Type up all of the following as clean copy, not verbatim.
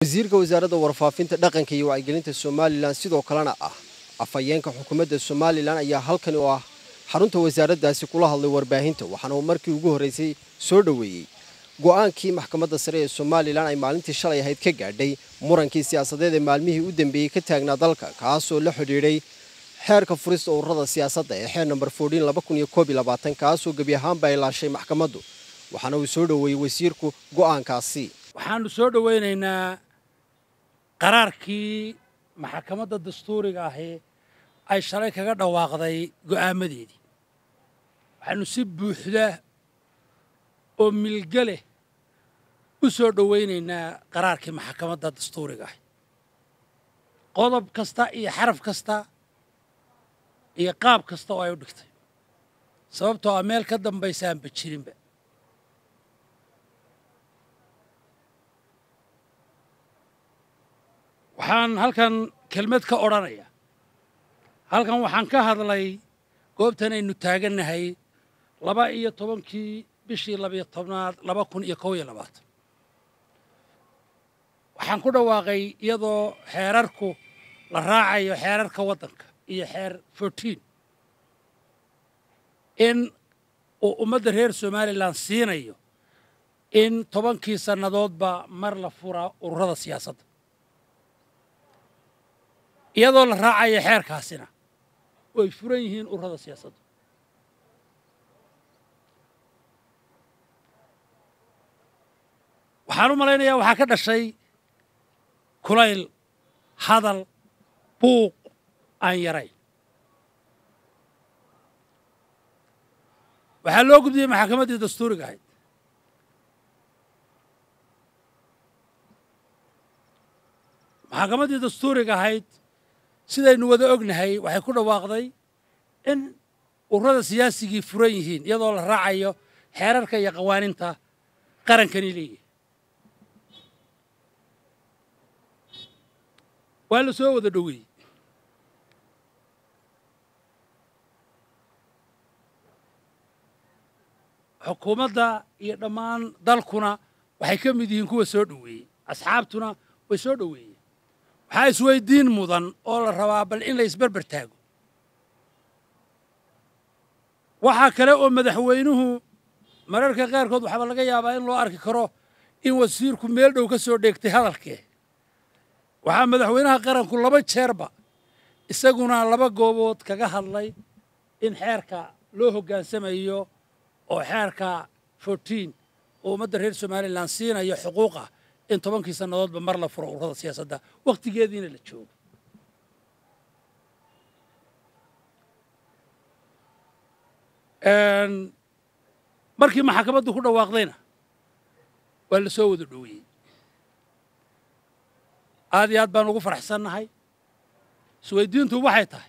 wasiirka wasaaradda warfaafinta dhaqanka iyo wacyigelinta Somaliland sidoo kalena ah afhayeenka xukuumadda Somaliland ayaa halkan oo ah xarunta wasaaraddaasi kula hadlay warbaahinta waxaana uu markii ugu horeysay soo dhaweeyay go'aankii maxkamadda sare ee Somaliland ay maalintii shalay ahayd ka gaadhay murankii siyaasadeed ee maalmihii u dambeeyay ka taagnaa dalka kaasoo la xidhiidhay xeerka furista ururada siyaasadda ee xeer number 14/2021 kaasoo gabi ahaanba ay laashay maxkamaddu waxaana uu soo dhaweeyay wasiirku go'aankaasi waxaanu soo dhaweynaynaa qaraarkii maxkamadda dastuuriga ah ay shalay kaga dhawaaqday go'aamadeedii waxaanu si buuxda oo milgale u soo dhaweynaynaa qaraarkii maxkamadda dastuuriga ah qodob kasta iyo xaraf kasta iyo qaab kasta oo ay u dhigtay sababtoo ah meel ka dambaysaan bajirinba waxaan halkan kelmad ka odhanaya halkan waxaan ka hadlay goobtan aynu taagannahay 12 bishii 12aad 2021 waxaan ku dhawaaqay iyadoo xeerarku la raacayo xeerarka waddanka iyo xeer 14 in uu ummadda reer Somaliland siinayo in 10 sannadoodba mar la fura ururada siyaasadda iyadoo la raacayo xeerkaasina way furan yihiin ururada siyaasadda waxaan u malaynayaa waxaa ka dhashay kulayl hadal buuq aan yarayn waxaa loo gudbiyey maxkamaddii dastuuriga ahayd maxkamaddii dastuuriga ahayd sidaynu wada ognahay waxay ku dhawaaqday in ururada siyaasigii furan yihiin iyadoo la raacayo xeerarka iyo qawaaninta qarankani leeyahay waa la soo wada dhoweeyey xukuumadda iyo dhammaan dalkuna waxay ka mid yihiin kuwa soo dhoweeyey asxaabtuna way soo dhoweeyeen waxaa isweydiin mudan oo la rabaa bal in la isberber taago waxaa kale oo madaxweynuhu mararka qaarkood waxaaba laga yaabaa in loo arki karo in wasiirku meel dhow ka soo dheegtay hadalkee waxaa madaxweynaha qaranku 2 jeerba isaguna 2 goobood kaga hadlay in xeerka loo hoggaansamayo oo xeerka 14 oo ummadda reer Somaliland siinayo xuquuqa in 10 sannadoodba mar la furo ururada siyaasadda waqtigeediina la joogo markii maxkamaddu ku dhawaaqdayna waa la soo wada dhoweeyey aad iyo aad baan ugu faraxsannahay isweydiintu waxay tahay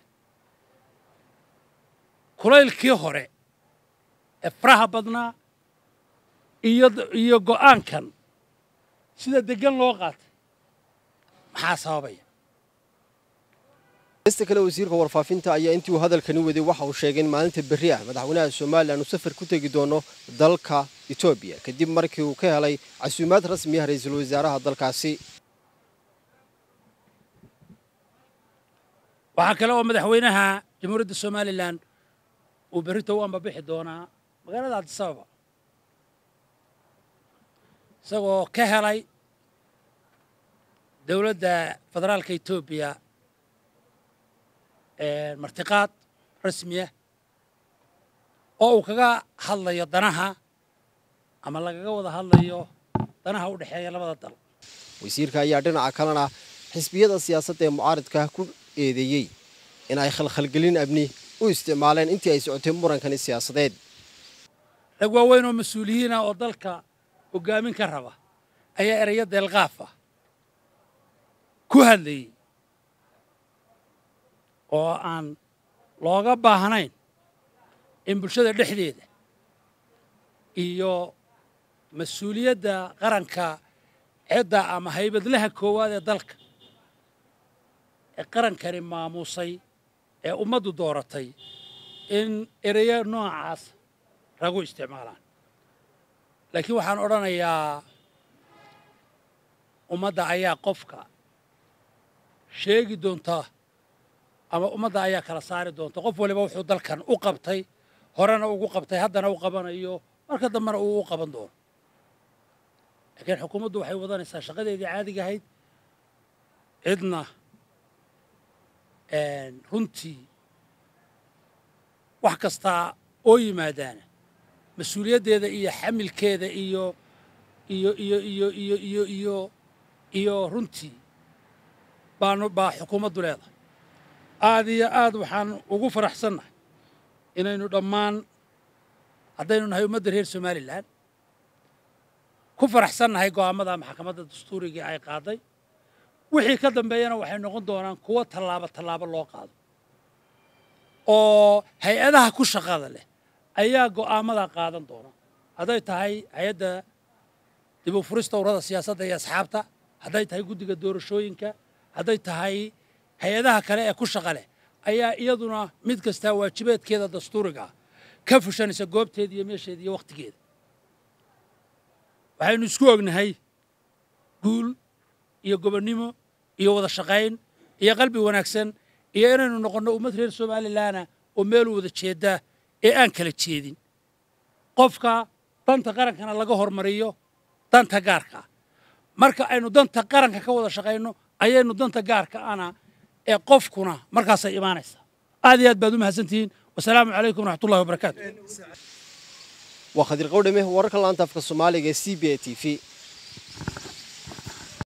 kulaylkii hore ee faraha badnaa iyo go'aankan sida degan loo qaatay maxaa sababaya Inta kale wasiirka warfaafinta ayaa intii uu hadalkani waday waxa uu sheegay in maalinta berri ah madaxweynaha Somaliland uu safar ku tagi doono dalka Ethiopia kadib markii uu ka helay casuumaad rasmi ah ra'iisul wasaaraha dalkaasi waxaa kale oo madaxweynaha jamhuuriyadda Somaliland uu berrito u ambabixi doonaa magaalada Addis Ababa isagoo ka helay dowladda federaalka Ethiopia martiqaad rasmi ah oo uu kaga hadlayo danaha ama lagaga wada hadlayo danaha u dhaxeeya labada dal wasiirka ayaa dhinaca kalena xisbiyada siyaasadda ee mucaaradka ku eedeeyay in ay khalkhalgelin abni u isticmaaleen intii ay socotay murankani siyaasadeed rag waaweyn oo mas'uuliyiin ah oo dalka hoggaamin ka raba ayaa ereyada deelqaaf ah ku hadlayay oo aan looga baahnayn in bulshada dhexdeeda iyo mas'uuliyadda qaranka cidda ama haybadlaha koowaad ee dalka ee qarankani maamusay ee ummaddu dooratay in ereyo noocaas ragu isticmaalaan laakiin waxaan odhanayaa ummadda ayaa qofka sheegi doonta ama ummadda ayaa kala saari doonta qof waliba wuxuu dalkan u qabtay horena ugu qabtay haddana u qabanayo marka dambena uu u qaban doono laakiin xukuumaddu waxay wadanaysaa shaqadeedii caadiga ahayd cidna runtii wax kastaa oo yimaadaana mas-uuliyaddeeda iyo xamilkeeda iyo runtii baa xukuumaddu leedahay aad iyo aad waxaan ugu faraxsannahay inaynu dhammaan haddaynu nahay ummadda reer somalilan ku faraxsannahay go'aamada maxkamadda dastuurigii ay qaaday wixii ka dambeeyana waxay noqon doonaan kuwo tallaabo loo qaado oo hay-adaha ku shaqada leh ayaa go'aamada qaadan doona hadday tahay hay-adda dib u furista ururada siyaasadda iyo asxaabta hadday tahay guddiga doorashooyinka hadday tahay hay-adaha kale ee ku shaqa leh ayaa iyaduna mid kastaa waajibaadkeeda dastuuriga ka fushanaysa goobteeda iyo meesheeda iyo wakhtigeeda waxaynu isku ognahay guul iyo gobonnimo iyo wada shaqayn iyo qalbi wanaagsan iyo inaynu noqonno ummad reer somalilaana oo meel wada jeedda ee aan kala jeedin qofka danta qarankana laga hormariyo danta gaarka marka aynu danta qaranka ka wada shaqayno ayaynu danta gaarka ana ee qofkuna markaasay imaanaysaa aad iyo aad baad u mahadsantihiin wasalaamu calaykum waraxmatullahi wabarakaatu waa Khadir Qowdhame wararka laanta afka Soomaaliga ee CBA TV